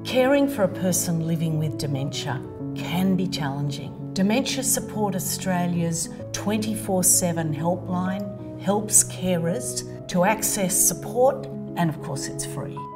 Caring for a person living with dementia can be challenging. Dementia Support Australia's 24/7 helpline helps carers to access support, and of course it's free.